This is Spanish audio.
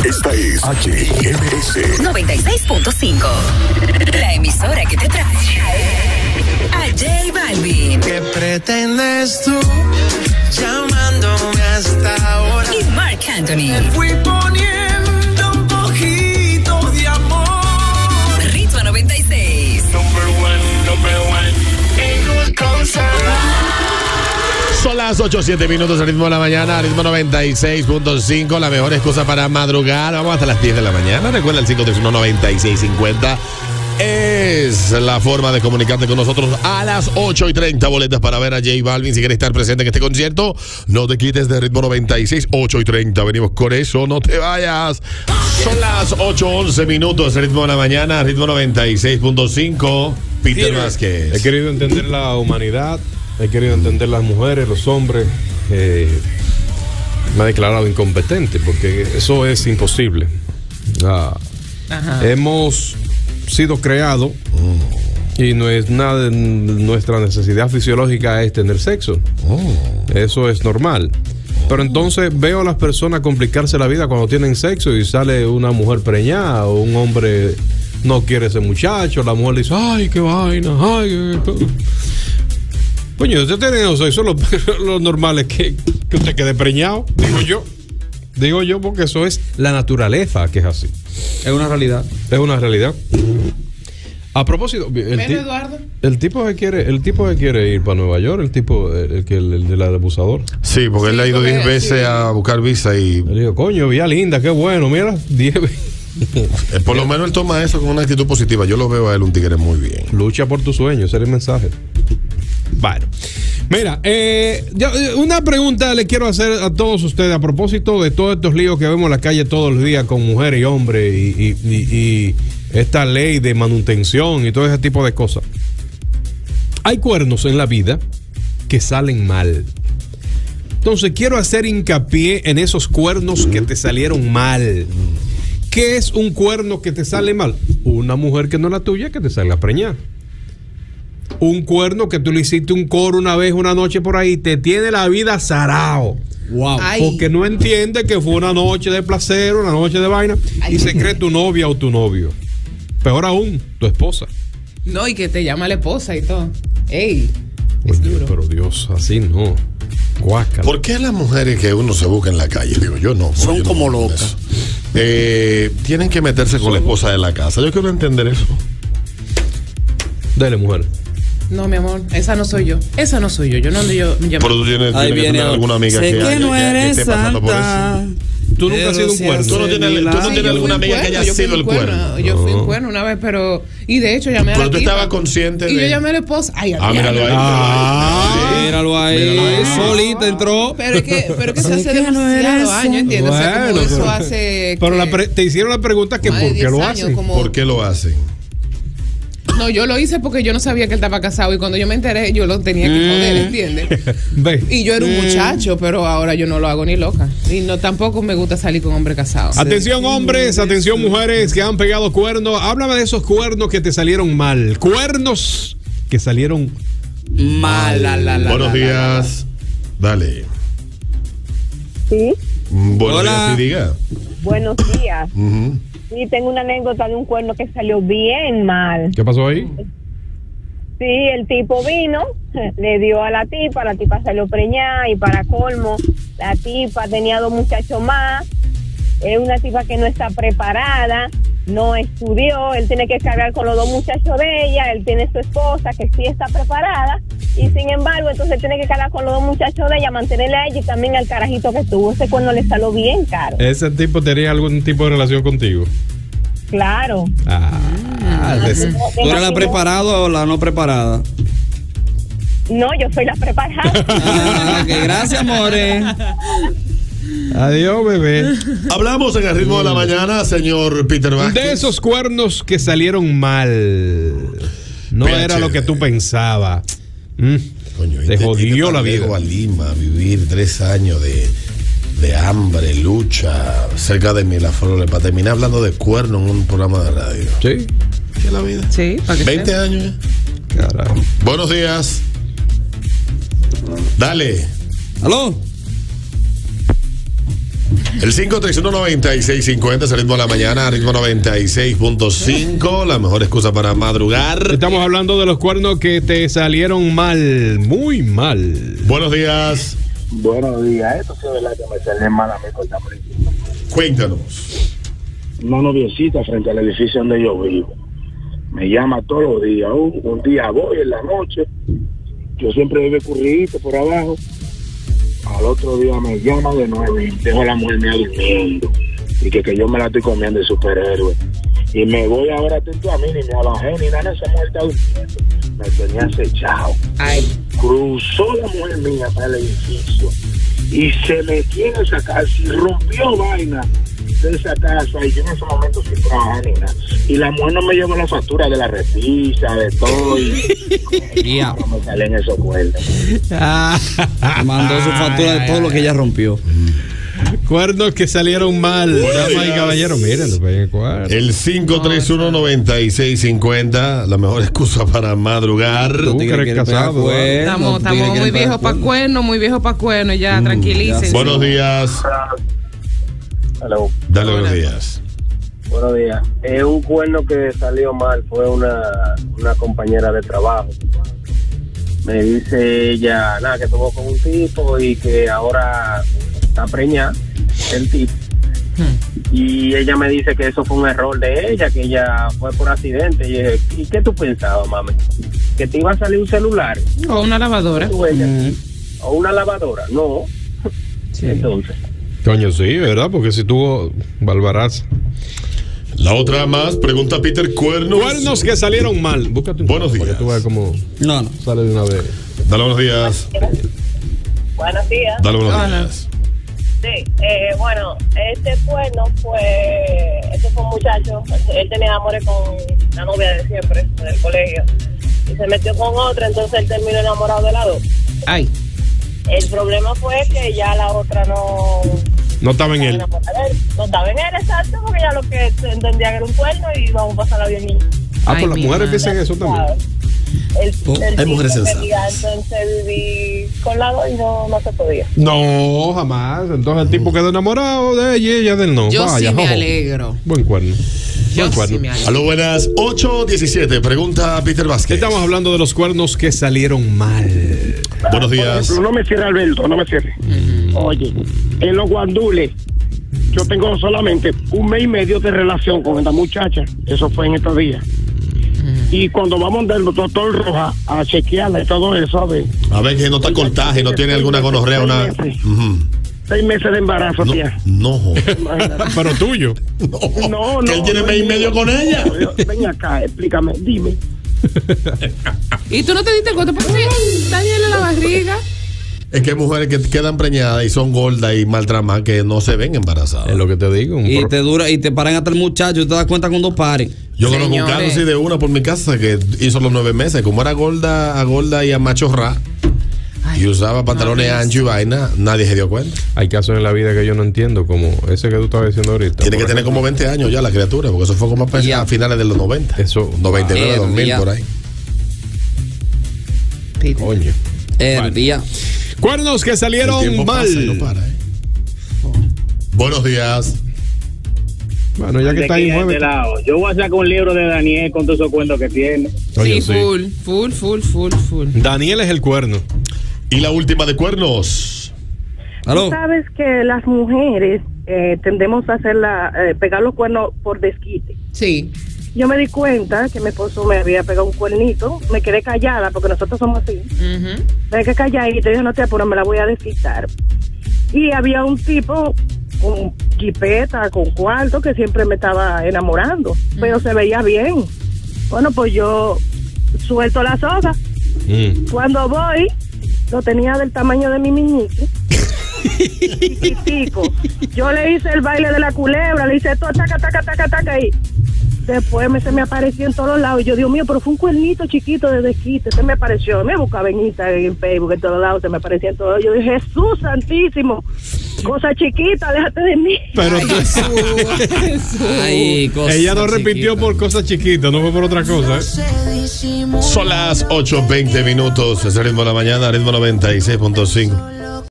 Esta es HIMS 96.5. La emisora que te trae a J Balvin. ¿Qué pretendes tú llamándome hasta ahora? Y Marc Anthony. Me fui poniendo un poquito de amor. Ritmo 96. Number one. Son las 8:07 minutos, el ritmo de la mañana, ritmo 96.5, la mejor excusa para madrugar. Vamos hasta las 10 de la mañana. Recuerda el 531-9650. Es la forma de comunicarte con nosotros a las 8:30. Boletas para ver a J Balvin. Si quieres estar presente en este concierto, no te quites de ritmo 96, 8:30. Venimos con eso, no te vayas. Son las 8:11 minutos, el ritmo de la mañana, ritmo 96.5. Peter Vázquez. He querido entender la humanidad, he querido entender las mujeres, los hombres. Me ha declarado incompetente porque eso es imposible. Hemos sido creados y no es nada de nuestra necesidad fisiológica es tener sexo. Eso es normal. Pero entonces veo a las personas complicarse la vida cuando tienen sexo y sale una mujer preñada o un hombre no quiere ese muchacho, la mujer dice, ay, qué vaina, ay, coño, usted tiene sexo, lo normal es que usted quede preñado, digo yo porque eso es la naturaleza, que es así. Es una realidad. A propósito, el tipo que quiere ir para Nueva York, el del abusador. Sí, porque él ha ido 10 veces a buscar visa y le digo, coño, vía linda, qué bueno, mira, 10 veces. Por lo menos él toma eso con una actitud positiva. Yo lo veo a él un tigre muy bien. Lucha por tus sueños, ese es el mensaje. Bueno, mira, una pregunta le quiero hacer a todos ustedes a propósito de todos estos líos que vemos en la calle todos los días con mujeres y hombres y esta ley de manutención y todo ese tipo de cosas. Hay cuernos en la vida que salen mal. Entonces quiero hacer hincapié en esos cuernos que te salieron mal. ¿Qué es un cuerno que te sale mal? Una mujer que no es la tuya que te salga preñada. Un cuerno que tú le hiciste un coro una vez, una noche por ahí, te tiene la vida zarao. Wow. Porque no entiende que fue una noche de placer, una noche de vaina, y se cree tu novia o tu novio. Peor aún, tu esposa. No, y que te llama la esposa y todo. Ey, es Oye, duro. pero Dios, así no. Guácala. ¿Por qué las mujeres que uno se busca en la calle? Digo, yo no. Son yo no como puedo con locas. eso. Tienen que meterse con la esposa de la casa. Yo quiero entender eso. Dale, mujer. No, mi amor, esa no soy yo. Yo no yo Pero tú tienes que tener alguna amiga sé que no que eres esté pasando por santa. eso. Tú nunca has sido un cuerno. Tú no tienes alguna amiga que haya sido el cuerno. Yo fui un cuerno una vez, pero. Y de hecho llamé a la Pero tú tipa. estabas consciente Y de. yo llamé a la esposa. Ay, Míralo ahí. Míralo ahí. Solita entró. Pero es que se Sé hace que no eres demasiado años, ¿entiendes? O sea, como Bueno, eso pero- hace. Pero te hicieron la pregunta que más por de qué 10 lo años, hacen. como- ¿Por qué lo hacen? No, yo lo hice porque yo no sabía que él estaba casado y cuando yo me enteré yo lo tenía que joder, ¿entiendes? Ve. Y yo era un muchacho, pero ahora yo no lo hago ni loca. Y no tampoco me gusta salir con hombres casados. Atención hombres, atención mujeres que han pegado cuernos. Háblame de esos cuernos que te salieron mal. Cuernos que salieron Mal. Buenos días. Dale. Sí, Buenos Hola. días, sí, diga. buenos días. Ujú. Sí, tengo una anécdota de un cuerno que salió bien mal. ¿Qué pasó ahí? Sí, el tipo vino, le dio a la tipa salió preñada y para colmo, la tipa tenía 2 muchachos más. Es una tipa que no está preparada, no estudió, él tiene que cargar con los 2 muchachos de ella, él tiene su esposa que sí está preparada y sin embargo entonces tiene que cargar con los 2 muchachos de ella, mantenerle a ella y también al carajito que tuvo. Ese cuerno le salió bien caro. ¿Ese tipo tenía algún tipo de relación contigo? Claro. ¿Tú eres la preparada o la no preparada? No, yo soy la preparada. Ok, gracias, amores. Adiós, bebé. Hablamos en el ritmo de la mañana, señor Peter Vázquez. De esos cuernos que salieron mal. No PH. era lo que tú pensabas. Coño, Te jodió la vida. Llego a Lima a vivir 3 años de hambre, lucha cerca de Miraflores para terminar hablando de cuerno en un programa de radio. Sí. ¿Qué es la vida? Sí, para que 20 sepa. años ya. Carajo. Buenos días. Dale. ¿Aló? El 5319650 es el ritmo de la mañana, ritmo 96.5, la mejor excusa para madrugar. Estamos hablando de los cuernos que te salieron mal, muy mal. Buenos días. Buenos días, esto sí es verdad que me sale mal a mí con la principio. Cuéntanos. Una noviecita frente al edificio donde yo vivo. Me llama todos los días. Un día voy en la noche. Yo siempre bebo currito por abajo. Al otro día me llama de nuevo y dejo a la mujer mía durmiendo. Y que yo me la estoy comiendo de superhéroe. Y me voy ahora atento a mí, ni me abajé, ni nada, esa mujer está durmiendo. Me tenía acechado. Cruzó la mujer mía para el edificio y se metió en esa casa y rompió vaina de esa casa. Y yo en ese momento sin trabajar ni nada. Y la mujer no me llevó la factura de la repisa, de todo. Y no me salen esos cuernos. Mandó su factura de todo lo que ella rompió. Cuernos que salieron mal. Damas y caballeros, mírenlo. El 5319650, la mejor excusa para madrugar. Tú que eres casado. Estamos muy viejos para cuernos, ya, tranquilícense. Buenos días. Hello. Dale, buenos días. Buenos días. Un cuerno que salió mal fue una compañera de trabajo. Me dice ella, nada, que estuvo con un tipo y que ahora está preñada el tipo. Y ella me dice que eso fue un error de ella, que ella fue por accidente. Y dije, ¿y qué tú pensabas, mami? ¿Que te iba a salir un celular? O una lavadora. ¿O una lavadora? No. Sí. Entonces. Coño, sí, ¿verdad? Porque si tuvo Balbaraz. La otra más, pregunta Peter, cuernos que salieron mal. Búscate un buenos días. Para que tú veas cómo sale de una vez. Dale buenos días. Buenos días. Dale buenos días. Sí, bueno, este cuerno fue un muchacho, él tenía amores con la novia de siempre, del colegio, y se metió con otra, entonces él terminó enamorado de la dos. Ay. El problema fue que ya la otra no estaba en él. No estaba en él, exacto, porque ya lo que entendía que era un cuerno y vamos a pasarla bien. Pues las mujeres dicen eso también. Hay mujeres sensatas. Entonces viví con la dos y no se podía. No, jamás. Entonces el tipo quedó enamorado de ella y ella del no. Yo Vaya, sí me alegro. Buen cuerno. Yo sí me alegro. Aló, buenas. 8:17. Pregunta Peter Vázquez. Estamos hablando de los cuernos que salieron mal. Buenos días. Por ejemplo, no me cierre, Alberto, no me cierre. Oye, en los guandules, yo tengo solamente un mes y medio de relación con esta muchacha. Eso fue en estos días. Y cuando vamos del doctor Roja a chequearla y todo eso, a ver que no está cortaje, no tiene alguna gonorrea, una... 6 meses de embarazo, tía. No. Pero tuyo. No. Que él tiene mes y medio con ella. Ven acá, explícame, dime. ¿Y tú no te diste cuenta? ¿Por qué Daniel en la barriga? Es que hay mujeres que quedan preñadas y son gordas y maltramadas que no se ven embarazadas. Es lo que te digo. Y te paran hasta el muchacho y te das cuenta cuando paren. Yo conozco un caso así de una por mi casa que hizo los 9 meses. Como era gorda y amachorrá y usaba pantalones anchos y vaina, nadie se dio cuenta. Hay casos en la vida que yo no entiendo, como ese que tú estabas diciendo ahorita. Tiene que tener como 20 años ya la criatura, porque eso fue como a finales de los 90. Eso, 99, 2000, por ahí. Coño. Día. Cuernos que salieron mal. Pasa y no para, Buenos días. Bueno, ya que está ahí, mueve. Yo voy a sacar un libro de Daniel con todos esos cuentos que tiene. Oye, sí, full. Daniel es el cuerno. Y la última de cuernos. ¿Aló? Sabes que las mujeres tendemos a pegar los cuernos por desquite. Sí. Yo me di cuenta que mi esposo me había pegado un cuernito, me quedé callada porque nosotros somos así. Me quedé calladita y dije, no te apures, me la voy a desquitar. Y había un tipo con jipeta, con cuarto, que siempre me estaba enamorando, pero se veía bien. Bueno, pues yo suelto la soga. Cuando voy, lo tenía del tamaño de mi miñique. Chiquitico. Yo le hice el baile de la culebra, le hice todo, taca, y después se me apareció en todos lados. Y yo, Dios mío, pero fue un cuernito chiquito de desquite. Se me apareció, me buscaba en Instagram, en Facebook, en todos lados, se me aparecía en todos. Yo dije, Jesús santísimo, cosa chiquita, déjate de mí. Pero ella no repitió por cosas chiquitas, no fue por otra cosa. Son las 8:20. Es el ritmo de la mañana, ritmo 96.5.